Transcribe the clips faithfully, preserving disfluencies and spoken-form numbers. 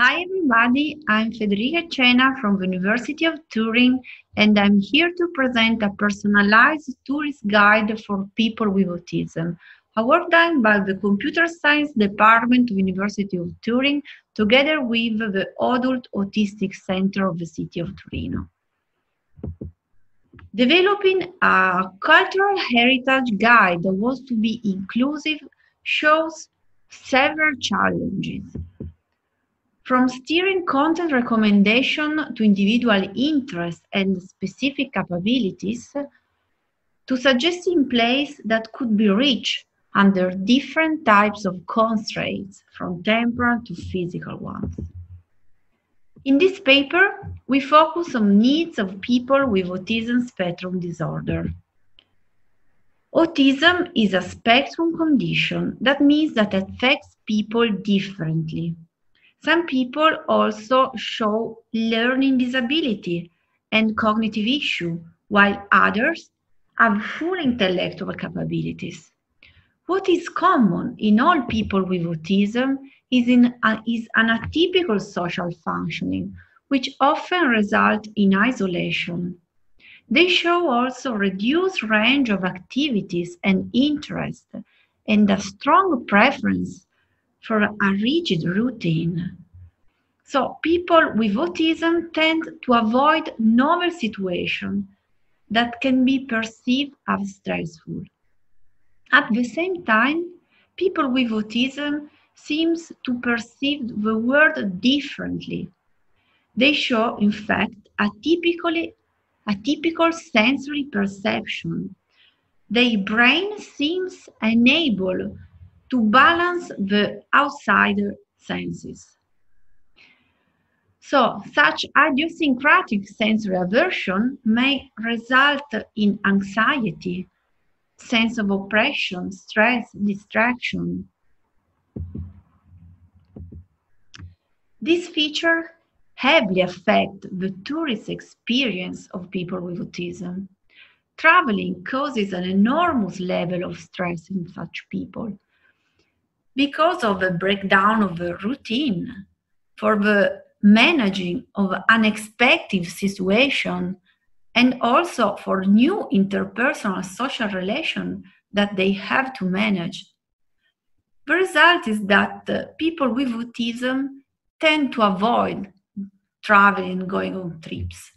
Hi everybody, I'm Federica Cena from the University of Turin and I'm here to present a personalized tourist guide for people with autism. A work done by the Computer Science Department of University of Turin together with the Adult Autistic Center of the City of Torino. Developing a cultural heritage guide that was to be inclusive shows several challenges. From steering content recommendation to individual interests and specific capabilities, to suggesting places that could be reached under different types of constraints, from temporal to physical ones. In this paper, we focus on needs of people with autism spectrum disorder. Autism is a spectrum condition. That means that it affects people differently. Some people also show learning disability and cognitive issue, while others have full intellectual capabilities. What is common in all people with autism is, in a, is an atypical social functioning, which often results in isolation. They show also reduced range of activities and interests, and a strong preference for a rigid routine. So people with autism tend to avoid novel situations that can be perceived as stressful. At the same time, people with autism seem to perceive the world differently. They show, in fact, a, typically, a typical sensory perception. Their brain seems unable to balance the outsider senses. So, such idiosyncratic sensory aversion may result in anxiety, sense of oppression, stress, distraction. These features heavily affect the tourist experience of people with autism. Traveling causes an enormous level of stress in such people because of the breakdown of the routine, for the managing of unexpected situation, and also for new interpersonal social relations that they have to manage. The result is that uh, people with autism tend to avoid traveling, going on trips.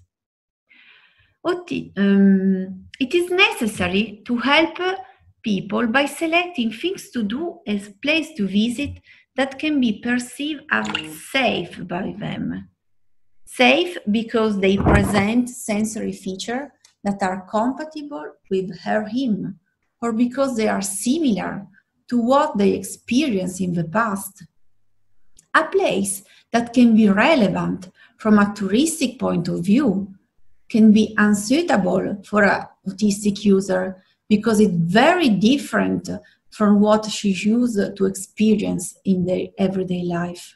Um, it is necessary to help people by selecting things to do as places to visit that can be perceived as safe by them. Safe because they present sensory features that are compatible with her, him, or because they are similar to what they experienced in the past. A place that can be relevant from a touristic point of view can be unsuitable for an autistic user because it's very different from what she's used to experience in their everyday life.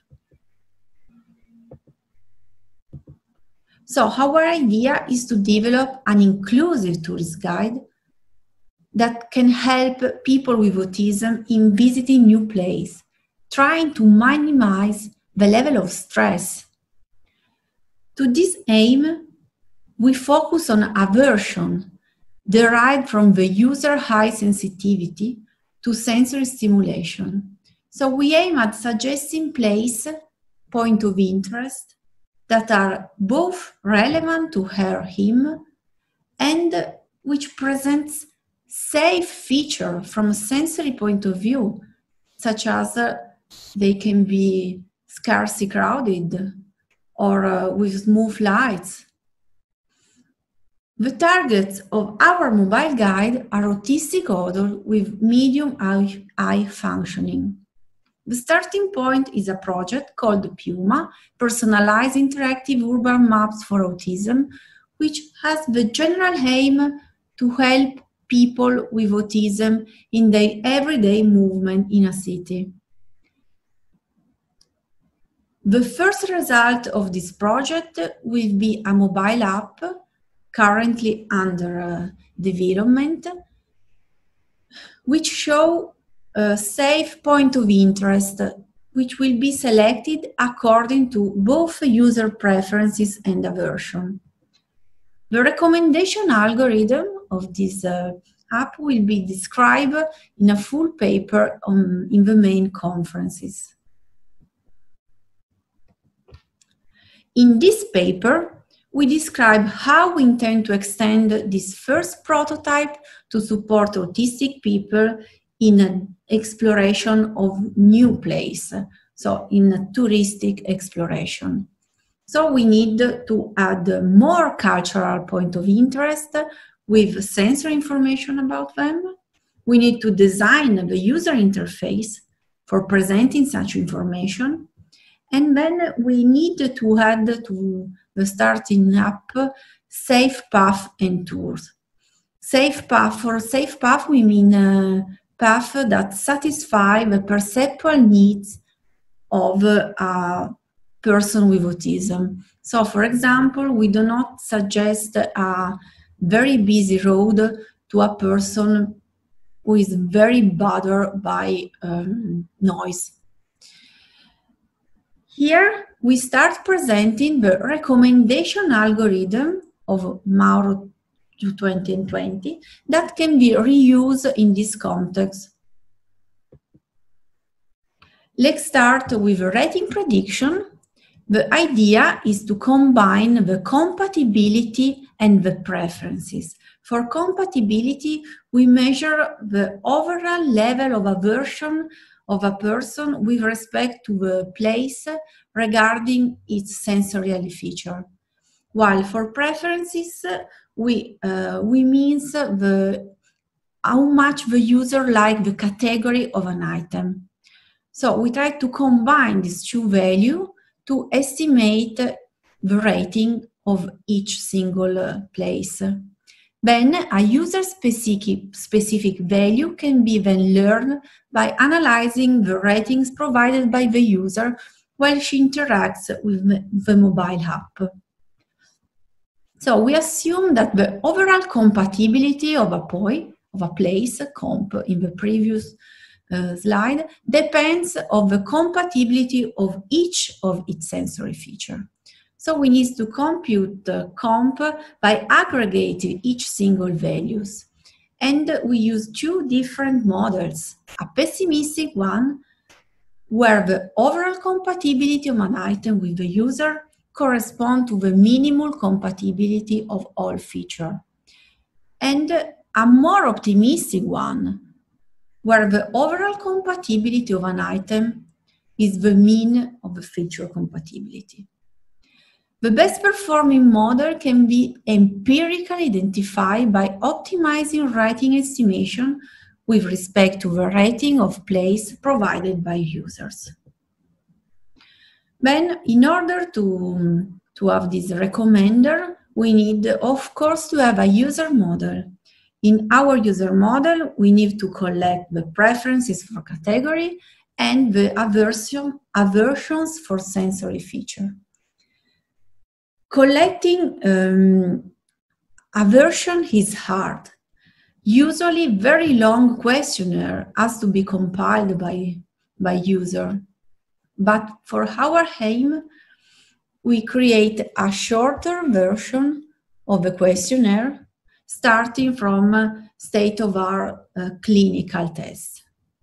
So our idea is to develop an inclusive tourist guide that can help people with autism in visiting new places, trying to minimize the level of stress. To this aim, we focus on aversion derived from the user high sensitivity to sensory stimulation. So we aim at suggesting place, point of interest, that are both relevant to her, him, and which presents safe feature from a sensory point of view, such as uh, they can be scarcely crowded or uh, with smooth lights. The targets of our mobile guide are autistic adults with medium eye, eye functioning. The starting point is a project called PUMA, Personalized Interactive Urban Maps for Autism, which has the general aim to help people with autism in their everyday movement in a city. The first result of this project will be a mobile app currently under uh, development, which show a safe point of interest which will be selected according to both user preferences and aversion. The recommendation algorithm of this uh, app will be described in a full paper on, in the main conferences. In this paper, we describe how we intend to extend this first prototype to support autistic people in an exploration of new place, so in a touristic exploration. So we need to add more cultural point of interest with sensory information about them. We need to design the user interface for presenting such information. And then we need to add to the starting app safe path and tours. Safe path, for safe path we mean a path that satisfy the perceptual needs of a person with autism. So for example, we do not suggest a very busy road to a person who is very bothered by um, noise. Here we start presenting the recommendation algorithm of Mauro twenty twenty that can be reused in this context. Let's start with a rating prediction. The idea is to combine the compatibility and the preferences. For compatibility, we measure the overall level of aversion of a person with respect to the place regarding its sensory feature. While for preferences, we, uh, we means the, how much the user like the category of an item. So we try to combine these two values to estimate the rating of each single uh, place. Then a user-specific specific value can be then learned by analyzing the ratings provided by the user while she interacts with the mobile app. So we assume that the overall compatibility of a P O I, of a place, comp in the previous uh, slide, depends on the compatibility of each of its sensory features. So we need to compute the comp by aggregating each single values. And we use two different models, a pessimistic one, where the overall compatibility of an item with the user corresponds to the minimal compatibility of all features. And a more optimistic one, where the overall compatibility of an item is the mean of the feature compatibility. The best performing model can be empirically identified by optimizing rating estimation with respect to the rating of place provided by users. Then, in order to, to have this recommender, we need, of course, to have a user model. In our user model, we need to collect the preferences for category and the aversion, aversions for sensory feature. Collecting um, aversion is hard. Usually, very long questionnaire has to be compiled by, by user. But for our aim, we create a shorter version of the questionnaire starting from state-of-art uh, clinical tests.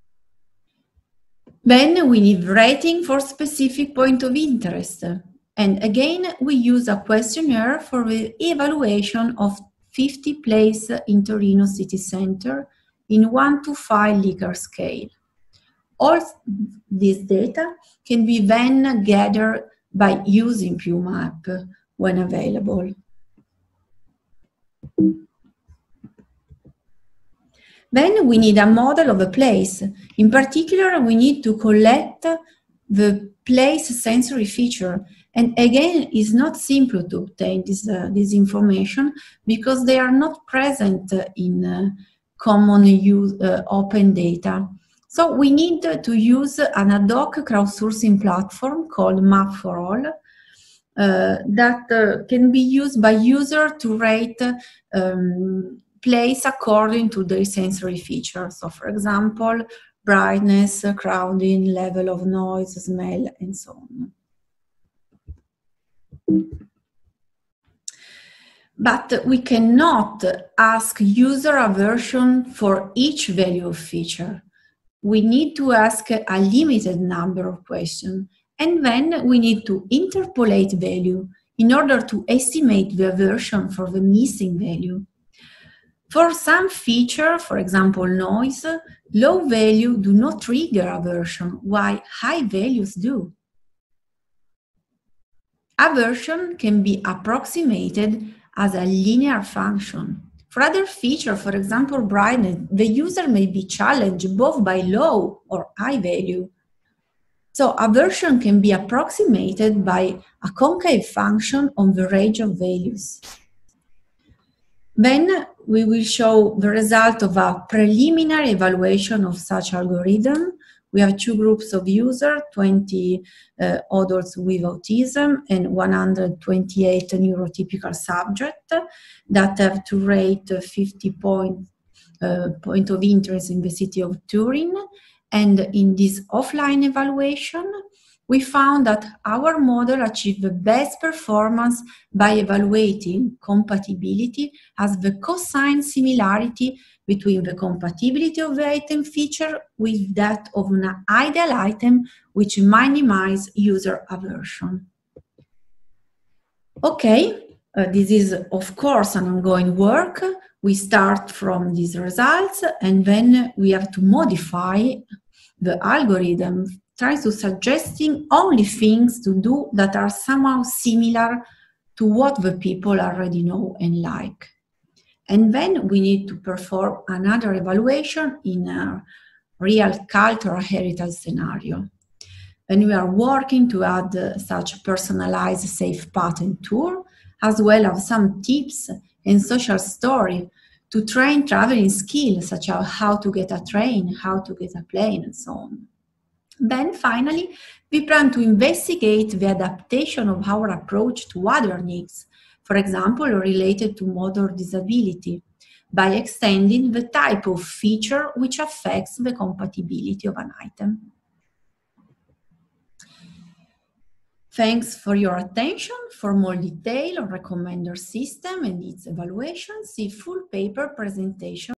Then we need rating for specific point of interest. And again, we use a questionnaire for the evaluation of fifty places in Torino city center in one to five Likert scale. All this data can be then gathered by using PumaApp when available. Then we need a model of a place. In particular, we need to collect the place sensory feature. And again, it's not simple to obtain this, uh, this information because they are not present in uh, common use, uh, open data. So we need to use an ad hoc crowdsourcing platform called Map for All uh, that uh, can be used by users to rate um, place according to their sensory features. So for example, brightness, crowding, level of noise, smell, and so on. But we cannot ask user aversion for each value of feature. We need to ask a limited number of questions, and then we need to interpolate value in order to estimate the aversion for the missing value. For some feature, for example noise, low value do not trigger aversion, while high values do. Aversion can be approximated as a linear function. For other features, for example brightness, the user may be challenged both by low or high value. So aversion can be approximated by a concave function on the range of values. Then we will show the result of a preliminary evaluation of such algorithm. We have two groups of users, twenty uh, adults with autism and one hundred twenty-eight neurotypical subjects that have to rate fifty point, uh, point of interest in the city of Turin. And in this offline evaluation, we found that our model achieved the best performance by evaluating compatibility as the cosine similarity between the compatibility of the item feature with that of an ideal item, which minimizes user aversion. Okay, uh, this is of course an ongoing work. We start from these results and then we have to modify the algorithm, try to suggesting only things to do that are somehow similar to what the people already know and like. And then we need to perform another evaluation in a real cultural heritage scenario. And we are working to add uh, such personalized safe pattern tour, as well as some tips and social story to train traveling skills, such as how to get a train, how to get a plane, and so on. Then finally, we plan to investigate the adaptation of our approach to other needs, for example, related to motor disability, by extending the type of feature which affects the compatibility of an item. Thanks for your attention. For more detail on recommender system and its evaluation, see full paper presentation